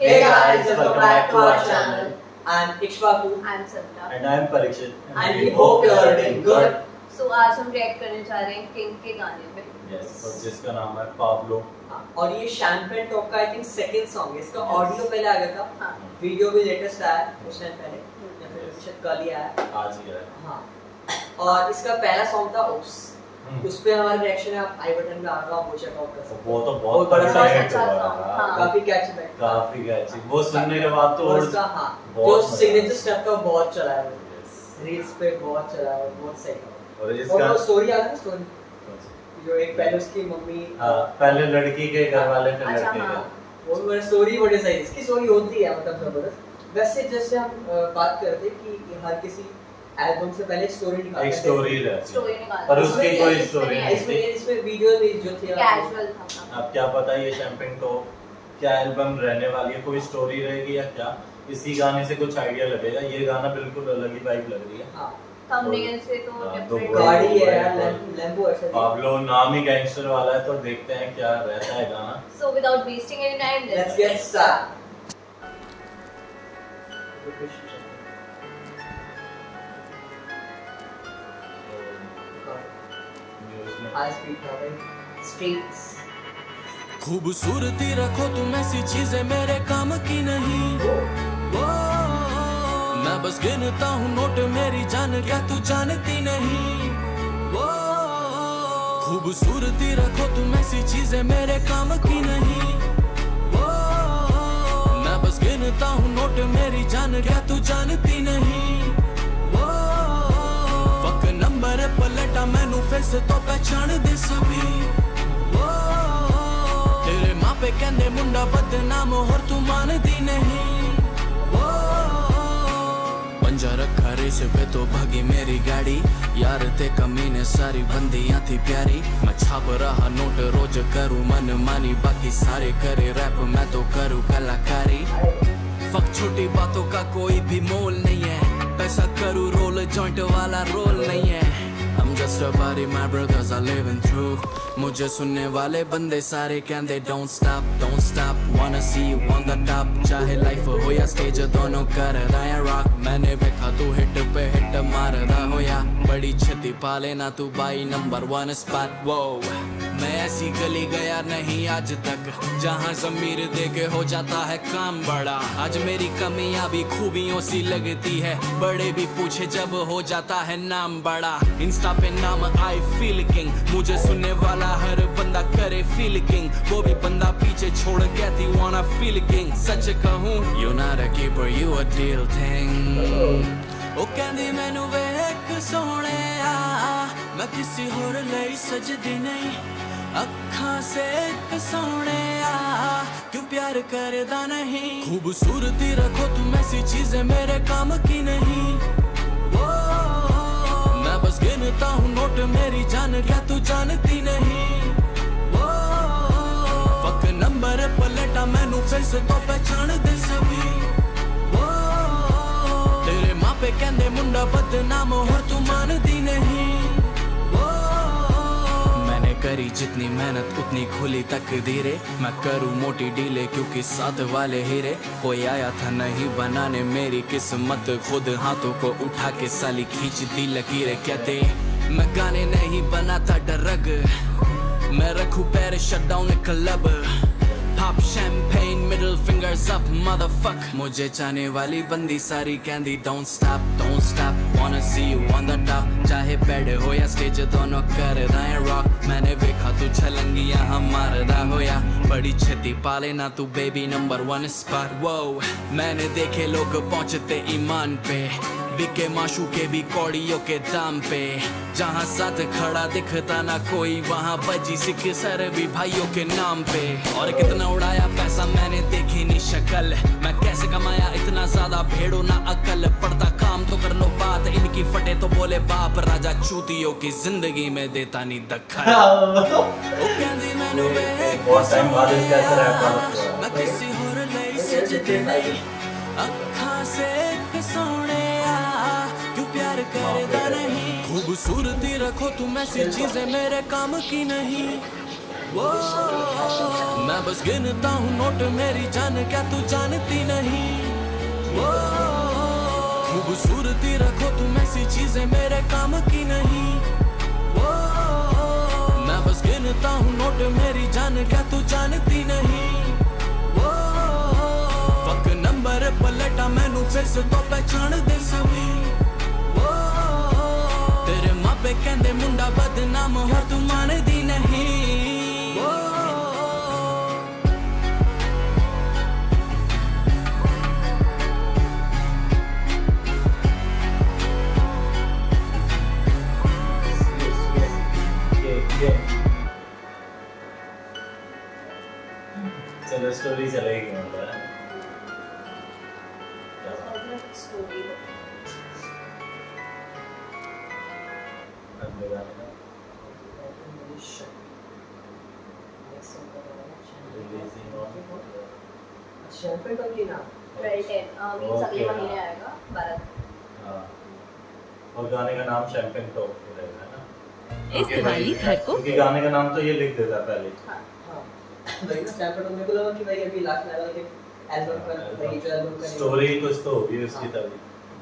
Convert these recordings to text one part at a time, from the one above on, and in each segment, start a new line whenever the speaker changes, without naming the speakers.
Hey guys, welcome back to our channel.
I'm Ikshwaku.
I'm Savita.
And I'm Parikshit.
And we hope you are doing good.
So आज हम react करने जा रहे हैं king के गाने पे.
Yes, और जिसका नाम है पाब्लो.
और ये शैंपेन टॉप का आई थिंक सेकंड सॉन्ग है. इसका ऑडियो पहले आ गया था.
हाँ.
वीडियो भी लेटेस्ट आया कुछ टाइम पहले. या फिर शायद कल ही आया.
आज ही आया.
हाँ. और इसका पहला सॉन्ग था ओप्स. उस पे हमारा रिएक्शन है, आप आई बटन पे आ रहा आप वो चेक आउट कर सकते हो.
वो तो बहुत
बड़ा
हिट हुआ है.
हाँ.
काफी कैची बैक.
काफी कैची. वो सुनने के बाद तो
और उसका हाँ जो सिग्नेचर स्टेप का बहुत चला है. रील्स पे बहुत चला है, बहुत सही है.
और इसका
स्टोरी आ गई स्टोरी जो एक पहले उसकी मम्मी
पहले लड़की के घर वाले फिर लड़के के.
वो मेरी स्टोरी बड़ी सही. इसकी स्टोरी होती है मतलब जबरदस्त. वैसे जैसे हम बात करते कि हर किसी एल्बम से पहले स्टोरी निकालते हैं.
स्टोरी निकालते
पर उसकी कोई स्टोरी नहीं थी.
इसमें वीडियो भी जो थी
कैजुअल था.
अब क्या पता ये शैंपेन को क्या एल्बम रहने वाली है, कोई स्टोरी रहेगी या क्या. इसी गाने से कुछ आइडिया लगेगा. ये गाना बिल्कुल अलग ही वाइब लग रही है.
हां
थंबनेल से तो डिफरेंट
गाड़ी है यार. लैम्बो ऐसा
पाब्लो नाम ही गैंगस्टर वाला है, तो देखते हैं क्या रहता है गाना.
So without wasting any time
let's get start.
खूबसूरती रखो तुम ऐसी चीजें मेरे काम की नहीं. मैं बस गिनता हूँ नोट मेरी जान क्या तू जानती नहीं. खूबसूरती रखो तुम ऐसी चीजें मेरे काम की नहीं. मैं बस गिनता हूँ नोट मेरी जान क्या तू जानती नहीं. फक नंबर पलटा मैनू फेस तो पहचान दे सभी. तेरे माँ पे कहने मुंडा बदनाम होर तू मानती नहीं. पंजा रखा रेस पे तो भागी मेरी गाड़ी. यार ते कमीने सारी बंदियां थी प्यारी. मैं छाप रहा नोट रोज करूँ मन मानी. बाकी सारे करे रैप मैं तो करूँ कलाकारी. फक छोटी बातों का कोई भी मोल नहीं है. पैसा करूँ रोल जॉइंट वाला रोल नहीं है. I'm just a body my brothers are living through. मुझे सुनने वाले बंदे सारे कहते don't stop wanna see you on the top. चाहे लाइफ हो या स्टेज दोनों कर रहा है रॉक. मैंने देखा तू हिट पे हिट मार रहा हो या बड़ी छती पा लेना तू बाई नंबर 1 स्पॉट. वो मैं ऐसी गली गया नहीं आज तक जहाँ जमीर दे के हो जाता है काम बड़ा. आज मेरी कमियां भी खूबियों सी लगती है. बड़े भी पूछे जब हो जाता है नाम बड़ा. इंस्टा पे नाम आई फील किंग. मुझे सुनने वाला हर बंदा करे फील किंग. वो भी बंदा पीछे छोड़ कहती wanna feel king. सच कहूँ you not a keeper you a deal thing. ओ कहंदी मैनू वेख सोहणे मैं किसी होर लई सजदी नहीं. अखां से एक सोहणे क्यों प्यार करदा नहीं. खूबसूरती रखो तुम ऐसी चीजें मेरे काम की नहीं. मैं बस गिनता हूँ नोट मेरी जान क्या तू जानती नहीं. फक नंबर पलटा मैनू फेस तो पहचान दे सभी. तेरे माँ पे कहंदे मुंडा बदनाम होर तू मानती नहीं. मैंने करी जितनी मेहनत उतनी खुली तकदीरें. मैं करूँ मोटी डीले क्योंकि साथ वाले हीरे. कोई आया था नहीं बनाने मेरी किस्मत. खुद हाथों को उठा के साली खींच दी लकीरें. कहते मैं गाने नहीं बनाता डरग. मैं रखूँ पैर shut down club. Pop champagne, middle fingers up, motherfuck. मुझे चाहने वाली बंदी सारी कहंदी don't stop, wanna see you on the top. चाहे बैड हो या स्टेज दोनों कर रहा है रॉक. मैंने देखा तू छलंगी यहाँ मार रहा हो या बड़ी छती पा लेना तू बेबी नंबर 1 स्पॉट. वो मैंने देखे लोग पहुँचते ईमान पे. बिके माशू के भी कौड़ियों के दाम पे. जहाँ साथ खड़ा दिखता ना कोई वहाँ बजी सिख सर भी भाइयों के नाम पे. और कितना उड़ाया पैसा मैंने देखी नहीं शक्ल. मैं कैसे कमाया इतना ज्यादा भेड़ो ना अकल. पड़ता काम तो कर लो बात इनकी फटे तो बोले बाप. राजा चूतियों की जिंदगी में देता नहीं दखल. मैं किसी होर लई सजदी नहीं. अखां से एक सोहणे क्यों प्यार करदा नहीं. खूबसूरती रखो तुम ऐसी चीजें मेरे काम की नहीं. मैं बस गिनता हूँ नोट मेरी जान, क्या तू जानती नहीं? खूबसूरती रखो तुम ऐसी चीजें मेरे काम की नहीं। मैं बस गिनता हूँ नोट मेरी जान, क्या तू जानती नहीं? फक नंबर पलटा मैनू फिर से तो पहचान दे सभी। तेरे मापे कहंदे मुंडा बदनाम हो तू मानदी नहीं।
चलो स्टोरी चलेगी
स्टोरी
शैंपेन कब की नाम
12 मींस अगले महीने आएगा 12।
हाँ, और गाने का नाम शैंपेन टॉप रहेगा ना।
इस दिवाली घर को
क्योंकि गाने का नाम तो ये लिख देता पहले।
हाँ
भाई ना शैंपेन मेरे को लगा कि भाई अभी लास्ट में आएगा कि एल्बम पर भाई जो एल्बम का
स्टोरी कुछ तो होगी उसकी तभी।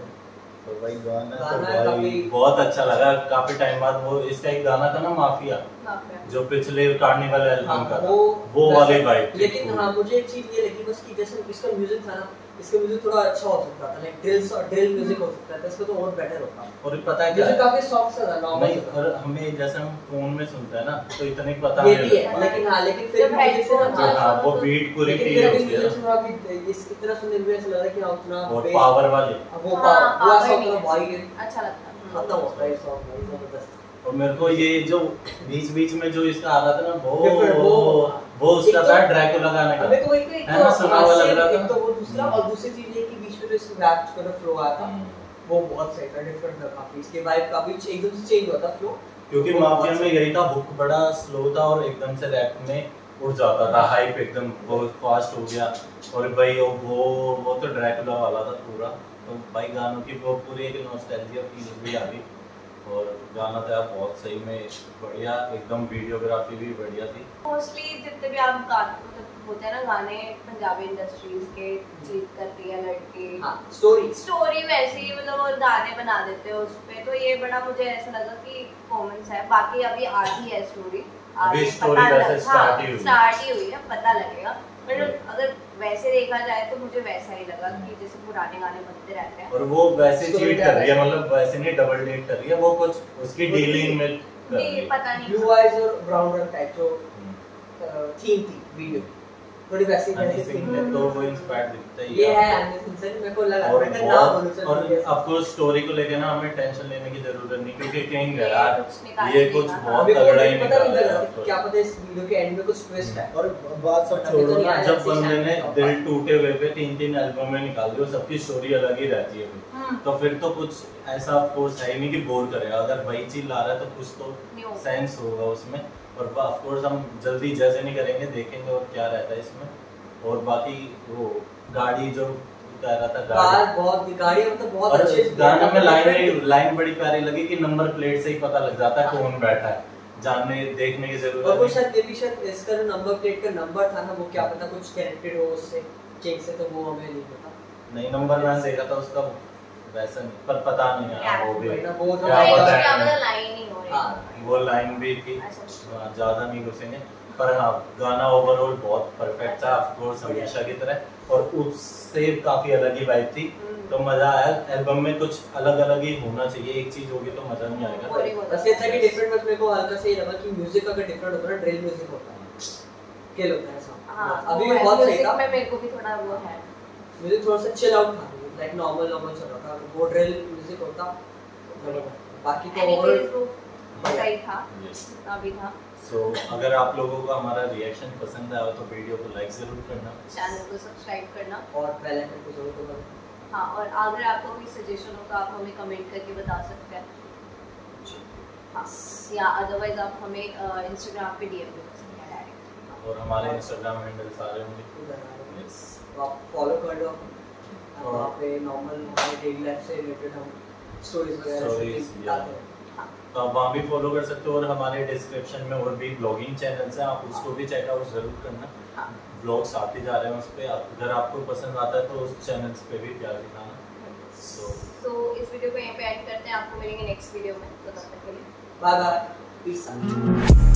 तो भाई गाना तो
गाना
भाई बहुत अच्छा लगा। काफी टाइम बाद वो इसका एक गाना था ना माफिया, जो पिछले कार्निवल एल्बम का था, वो वाली वाइब।
लेकिन हाँ मुझे एक चीज ये लगी बस कि जैसे इसका म्यूजिक था ना, इसका म्यूजिक थोड़ा अच्छा हो सकता था, लाइक ड्रिल म्यूजिक हो सकता था, इसका तो और बेटर होता।
और पता है क्या
म्यूजिक काफी सॉफ्ट सा था, नॉर्मल
नहीं,
सा।
और हमें जैसे हम फोन में सुनते हैं ना तो इतनी पता
ये
नहीं
भी है,
लगता।
लेकिन हाँ लेकिन फिर
जब
म्यूजिक से
headphones
ना
हाँ, वो बीट पूरी
लेकिन
फील
फिर अभी
होती है
म्यूजिक से थोड़ा भी इस इतना सुनने में ऐसा लग रहा है कि हाँ उतना
और
bass-
पावर वाले।
वो
हाँ,
पावर वो
power
ऐसा
नहीं
होता
है।
भाई
अच्छा लगता है।
खत्म होता है सॉन्ग भाई जबरदस्त।
और मेरे को ये जो बीच बीच में जो इसका आ रहा था ना
Different,
वो उसका
एक
था
तो-
ड्रैकुला गाने का।
हमें को एक
है ना, सुना हुआ लग रहा था।
एक तो वो दूसरा और दूसरी चीज ये कि बीच में जो इस रैप का फ्लो आया था वो बहुत सही था, डिफरेंट था काफी। इसके वाइब काफी एकदम से चेंज हुआ था फ्लो।
क्योंकि
वो
माफिया
बहुत
में यही था, हुक बड़ा स्लो था और एकदम से रैप में उड़ जाता था, हाइप एकदम बहुत फास्ट हो गया। और भाई वो तो ड्रैकुला वाला था पूरा। तो भाई गानों की वो पूरी एक नॉस्टैल्जिया फील भी आ गई। और गाना तो यार बहुत सही में बढ़िया, एकदम वीडियोग्राफी भी बढ़िया थी।
मोस्टली जितने भी आप होते हैं ना गाने पंजाबी इंडस्ट्रीज के क्लिक करती है लड़के,
हां स्टोरी
वैसे ही मतलब और गाने बना देते हो उस पे। तो ये बड़ा मुझे ऐसा लगा कि कॉमन सा है। बाकी अभी आधी है स्टोरी,
अभी स्टोरी वैसे स्टार्ट ही
हुई है, पता लगेगा। पर अगर वैसे देखा जाए तो मुझे वैसा ही लगा कि जैसे पुराने गाने बनते रहते हैं।
और वो वैसे चीट कर रही है, मतलब वैसे नहीं डबल डेट कर रही है, वो कुछ उसकी डीलिंग में कर रही है।
पता नहीं
ब्लू आईज और ब्राउन रंग टाइप जो थीम थी वीडियो थोड़ी वैसी
थी तो वो इंस्पायर्ड दिखता ही
ये है एनिमेशन से मेरे को लगा
और
मैं नाम बोलूं सर।
और ऑफ कोर्स स्टोरी को लेके ना हमें टेंशन लेने की जरूरत नहीं, क्योंकि किंग है यार, ये कुछ बहुत तगड़ा ही
पता नहीं
निकाला
लगा क्या पता इस वीडियो के एंड में कुछ ट्विस्ट है।
और बात सब छोड़ो ना, जब बंदे ने दिल टूटे हुए पे 3-3 एल्बम में निकाल दी और सबकी स्टोरी अलग ही रहती है तो फिर तो कुछ ऐसा ऑफ कोर्स है ही नहीं कि बोर करेगा। अगर वही चीज ला रहा है तो कुछ तो सेंस होगा उसमें। और ऑफ कोर्स हम जल्दी जज नहीं करेंगे, देखेंगे और क्या रहता है इसमें। और बाकी वो गाड़ी जो कह रहा था,
गाड़ी मतलब बहुत अच्छे
गाने में लाइन बड़ी प्यारी लगी कि नंबर प्लेट से ही पता लग जाता है कौन बैठा है, जानने देखने की जरूरत
और वो
नहीं।
शायद इसका जो नंबर प्लेट का नंबर था ना, वो क्या पता कुछ कनेक्टेड हो उससे चेक से, तो वो हमें नहीं पता।
नहीं, नंबर मैंने देखा था उसका वैसा नहीं, पर पता नहीं है वो भी
वो तो
क्या पता है।
लाइन ही हो रही।
वो लाइन भी थी, ज्यादा नहीं घुसेंगे। पर हाँ, गाना ओवरऑल बहुत परफेक्ट था, ऑफ कोर्स हमेशा की तरह, और उससे काफी अलग ही वाइब थी। तो मजा आया। एल्बम में कुछ अलग अलग ही होना चाहिए, एक चीज होगी तो मजा नहीं आएगा।
बस ये था कि डिफरेंट, बस मेरे को हल्का से ये लगा कि म्यूजिक अगर डिफरेंट होता है ना, ड्रिल म्यूजिक होता है, स्केल होता है ऐसा।
हां,
अभी भी बहुत सही था।
मेरे को भी थोड़ा वो है,
म्यूजिक थोड़ा सा चिल आउट था, लाइक नॉर्मल चल रहा था। वो ड्रिल म्यूजिक होता बाकी तो ओवरऑल
सही था, अभी था।
सो अगर आप लोगों को हमारा रिएक्शन पसंद आया तो वीडियो को लाइक जरूर करना,
चैनल को सब्सक्राइब करना
और बेल आइकन को जरूर दबाना।
हाँ, और अगर आपको कोई सजेशन हो तो आप हमें कमेंट करके बता सकते हैं। हाँ, या अदरवाइज आप हमें इंस्टाग्राम पे डीएम भी कर सकते हैं डायरेक्ट।
और हमारे इंस्टाग्राम हैंडल सारे होंगे,
तो आप फॉलो कर लो। वहाँ पे नॉर्मल हमारे डेली लाइफ से रिलेटेड हम स्टोरीज वगैरह डालते हैं।
हाँ।
तो आप वहाँ भी फॉलो कर सकते हो, और हमारे डिस्क्रिप्शन में और भी ब्लॉगिंग चैनल्स हैं, आप उसको भी चेकआउट जरूर करना।
हाँ।
ब्लॉग्स आते जा रहे हैं उस पर, अगर आपको पसंद आता है तो उस चैनल्स पे भी प्यार दिखाना।
सो इस वीडियो को यहीं पे एंड करते हैं, आपको मिलेंगे नेक्स्ट वीडियो में, तो तब तक के लिए
बाय बाय, पीस आउट।